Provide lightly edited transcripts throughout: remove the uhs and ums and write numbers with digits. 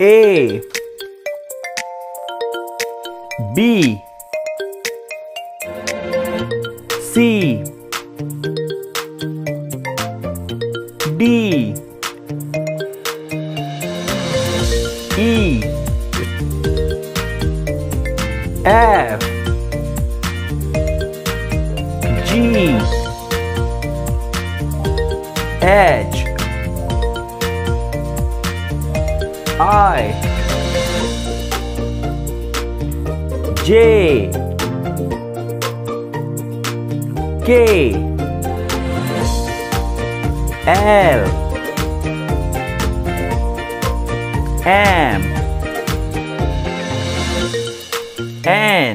A B C D E F G H I J K L M N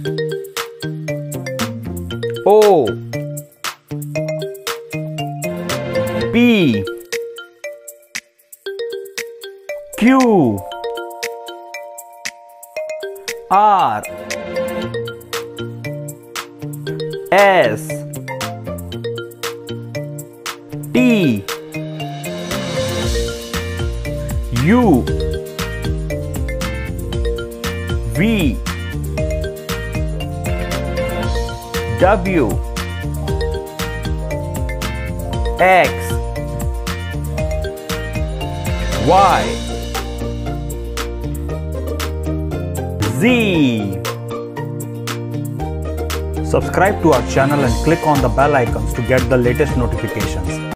O P Q R S T U V W X Y Z. Subscribe to our channel and click on the bell icons to get the latest notifications.